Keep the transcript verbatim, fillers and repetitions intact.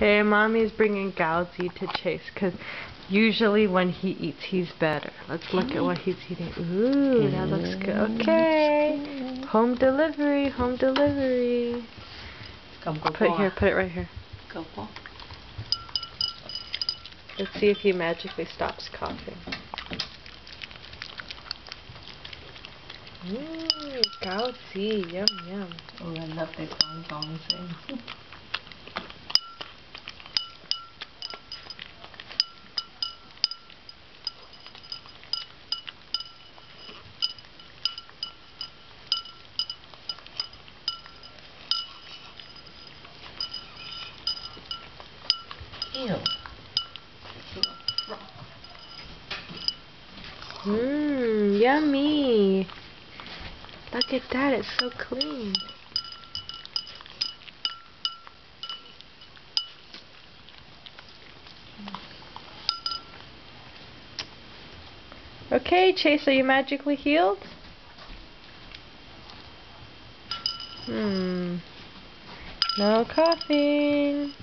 Okay, Mommy's bringing Gauzy to Chase because usually when he eats, he's better. Let's look at what he's eating. Ooh, that looks good. Okay, home delivery, home delivery. Put it here, put it right here. Let's see if he magically stops coughing. Mmm, Gauzy, yum yum. Oh, I love that song song thing. Ew. Mmm, yummy. Look at that, it's so clean. Okay, Chase, are you magically healed? Hmm. No coughing.